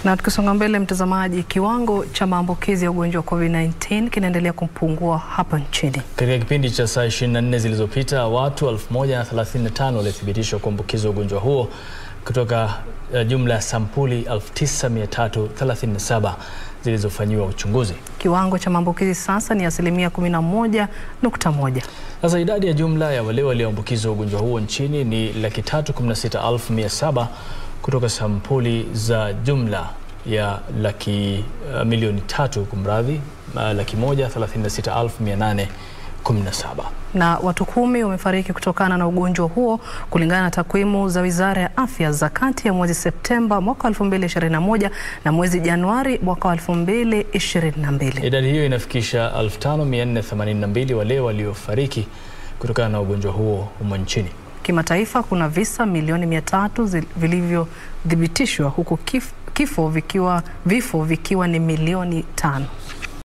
Na tukisonga mbele mtazamaji, kiwango cha maambukizi ya ugonjwa wa COVID-19 kinaendelea kupungua hapa nchini. Katika kipindi cha saa 24 zilizopita, watu 1035 walithibitishwa kuambukizwa ugonjwa huo kutoka jumla ya sampuli 9337 zilizofanyiwa uchunguzi. Kiwango cha maambukizi sasa ni asilimia 11.1. Sasa idadi ya jumla ya wale walioambukizwa ugonjwa huo nchini ni 316,700 kutoka sampuli za jumla ya milioni 3 kumradhi 136,817. Na watu 10 wamefariki kutokana na ugonjwa huo kulingana na takwimu za Wizara ya Afya za kati ya mwezi Septemba mwaka 2021 na mwezi Januari mwaka 2022. Idadi hiyo inafikisha 5,482 wale waliofariki kutokana na ugonjwa huo humo nchini. Kimataifa kuna visa milioni 300 vilivyodhibitishwa huku vifo vikiwa ni milioni 5.